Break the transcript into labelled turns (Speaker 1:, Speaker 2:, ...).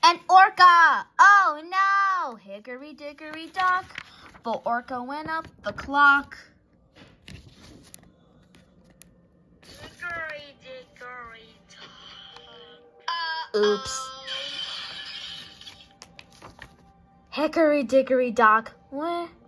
Speaker 1: An orca! Oh no! Hickory dickory dock, the orca went up the clock.
Speaker 2: Hickory dickory dock.
Speaker 1: Oops. Hickory dickory dock. What?